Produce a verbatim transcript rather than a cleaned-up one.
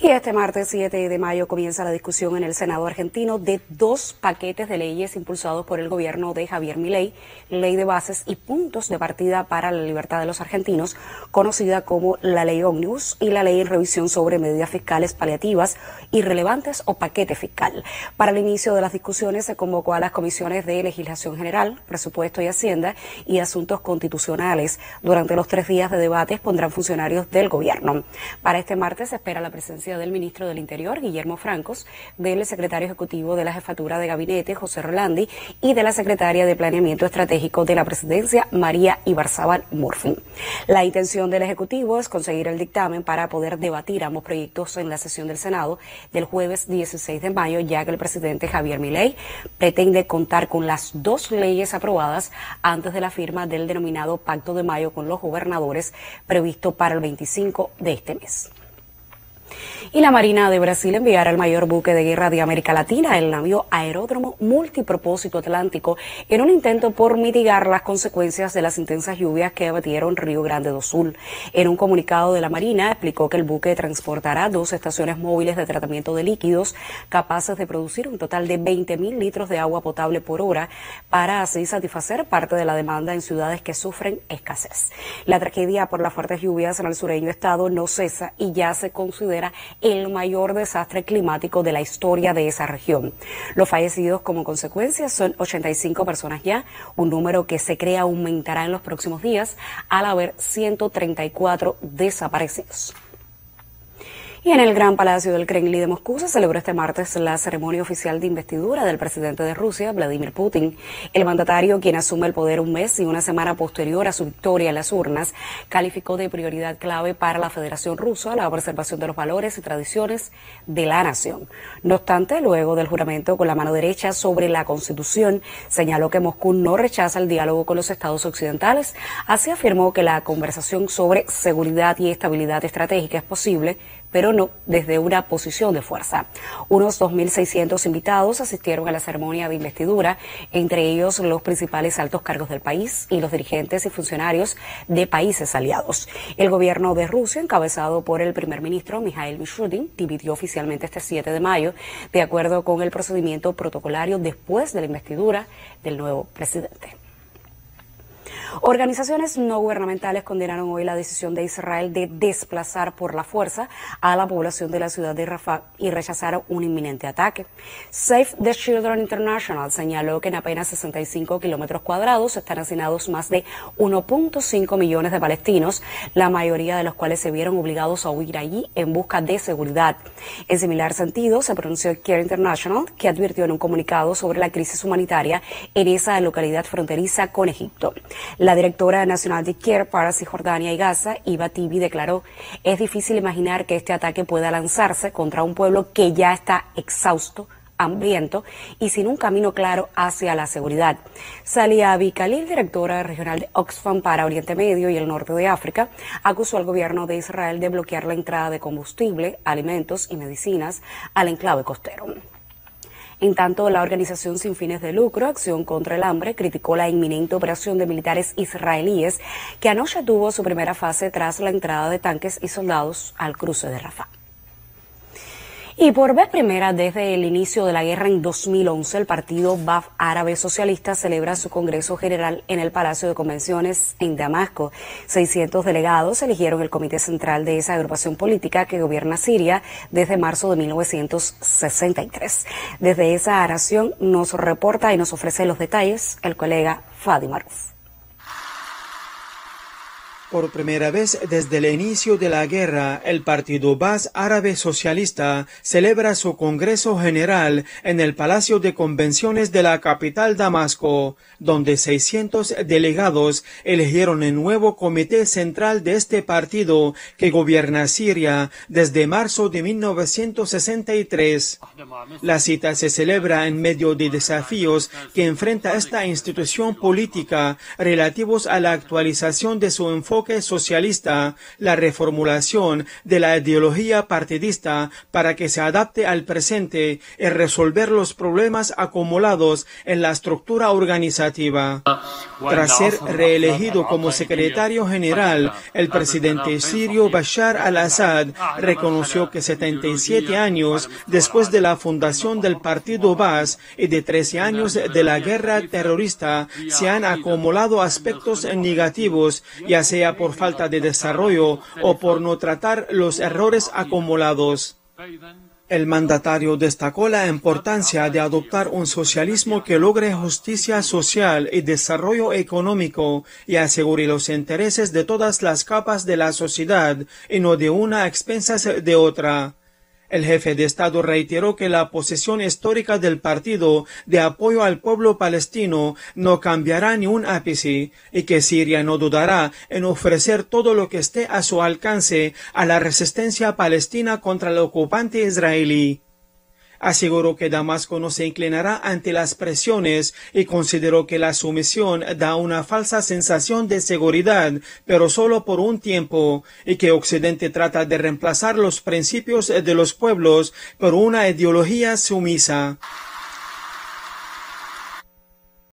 Y este martes siete de mayo comienza la discusión en el Senado argentino de dos paquetes de leyes impulsados por el gobierno de Javier Milei, Ley de Bases y Puntos de Partida para la Libertad de los Argentinos, conocida como la Ley Ómnibus, y la Ley en Revisión sobre Medidas Fiscales Paliativas Irrelevantes o Paquete Fiscal. Para el inicio de las discusiones se convocó a las comisiones de Legislación General, Presupuesto y Hacienda y Asuntos Constitucionales. Durante los tres días de debates pondrán funcionarios del gobierno. Para este martes se espera la presencia del ministro del Interior, Guillermo Francos, del secretario ejecutivo de la Jefatura de Gabinete, José Rolandi, y de la secretaria de Planeamiento Estratégico de la Presidencia, María Ibarzábal Murphy. La intención del Ejecutivo es conseguir el dictamen para poder debatir ambos proyectos en la sesión del Senado del jueves dieciséis de mayo, ya que el presidente Javier Milei pretende contar con las dos leyes aprobadas antes de la firma del denominado Pacto de Mayo con los gobernadores, previsto para el veinticinco de este mes. Y la Marina de Brasil enviará el mayor buque de guerra de América Latina, el navío Aeródromo Multipropósito Atlántico, en un intento por mitigar las consecuencias de las intensas lluvias que abatieron Río Grande do Sul. En un comunicado de la Marina explicó que el buque transportará dos estaciones móviles de tratamiento de líquidos capaces de producir un total de veinte mil litros de agua potable por hora para así satisfacer parte de la demanda en ciudades que sufren escasez. La tragedia por las fuertes lluvias en el sureño estado no cesa y ya se considera el mayor desastre climático de la historia de esa región. Los fallecidos como consecuencia son ochenta y cinco personas ya, un número que se cree aumentará en los próximos días al haber ciento treinta y cuatro desaparecidos. Y en el Gran Palacio del Kremlin de Moscú se celebró este martes la ceremonia oficial de investidura del presidente de Rusia, Vladimir Putin. El mandatario, quien asume el poder un mes y una semana posterior a su victoria en las urnas, calificó de prioridad clave para la Federación Rusa la preservación de los valores y tradiciones de la nación. No obstante, luego del juramento con la mano derecha sobre la Constitución, señaló que Moscú no rechaza el diálogo con los estados occidentales. Así afirmó que la conversación sobre seguridad y estabilidad estratégica es posible, pero no desde una posición de fuerza. Unos dos mil seiscientos invitados asistieron a la ceremonia de investidura, entre ellos los principales altos cargos del país y los dirigentes y funcionarios de países aliados. El gobierno de Rusia, encabezado por el primer ministro Mikhail Mishustin, dimitió oficialmente este siete de mayo, de acuerdo con el procedimiento protocolario después de la investidura del nuevo presidente. Organizaciones no gubernamentales condenaron hoy la decisión de Israel de desplazar por la fuerza a la población de la ciudad de Rafah y rechazaron un inminente ataque. Save the Children International señaló que en apenas sesenta y cinco kilómetros cuadrados están hacinados más de uno punto cinco millones de palestinos, la mayoría de los cuales se vieron obligados a huir allí en busca de seguridad. En similar sentido, se pronunció Care International, que advirtió en un comunicado sobre la crisis humanitaria en esa localidad fronteriza con Egipto. La directora nacional de Care para Cisjordania y Gaza, Iva Tibi, declaró: es difícil imaginar que este ataque pueda lanzarse contra un pueblo que ya está exhausto, hambriento y sin un camino claro hacia la seguridad. Salia Abi Khalil, directora regional de Oxfam para Oriente Medio y el norte de África, acusó al gobierno de Israel de bloquear la entrada de combustible, alimentos y medicinas al enclave costero. En tanto, la organización sin fines de lucro, Acción contra el Hambre, criticó la inminente operación de militares israelíes que anoche tuvo su primera fase tras la entrada de tanques y soldados al cruce de Rafah. Y por vez primera desde el inicio de la guerra en dos mil once, el partido Ba'ath Árabe Socialista celebra su Congreso General en el Palacio de Convenciones en Damasco. seiscientos delegados eligieron el comité central de esa agrupación política que gobierna Siria desde marzo de mil novecientos sesenta y tres. Desde esa nación nos reporta y nos ofrece los detalles el colega Fadi Maruf. Por primera vez desde el inicio de la guerra, el partido Ba'ath Árabe Socialista celebra su Congreso General en el Palacio de Convenciones de la capital Damasco, donde seiscientos delegados eligieron el nuevo comité central de este partido que gobierna Siria desde marzo de mil novecientos sesenta y tres. La cita se celebra en medio de desafíos que enfrenta esta institución política relativos a la actualización de su enfoque enfoque socialista, la reformulación de la ideología partidista para que se adapte al presente y resolver los problemas acumulados en la estructura organizativa. Tras ser reelegido como secretario general, el presidente sirio Bashar al-Assad reconoció que setenta y siete años después de la fundación del partido Baas y de trece años de la guerra terrorista se han acumulado aspectos negativos, ya sea por falta de desarrollo o por no tratar los errores acumulados. El mandatario destacó la importancia de adoptar un socialismo que logre justicia social y desarrollo económico y asegure los intereses de todas las capas de la sociedad y no de una a expensas de otra. El jefe de Estado reiteró que la posición histórica del partido de apoyo al pueblo palestino no cambiará ni un ápice y que Siria no dudará en ofrecer todo lo que esté a su alcance a la resistencia palestina contra el ocupante israelí. Aseguró que Damasco no se inclinará ante las presiones y consideró que la sumisión da una falsa sensación de seguridad, pero solo por un tiempo, y que Occidente trata de reemplazar los principios de los pueblos por una ideología sumisa.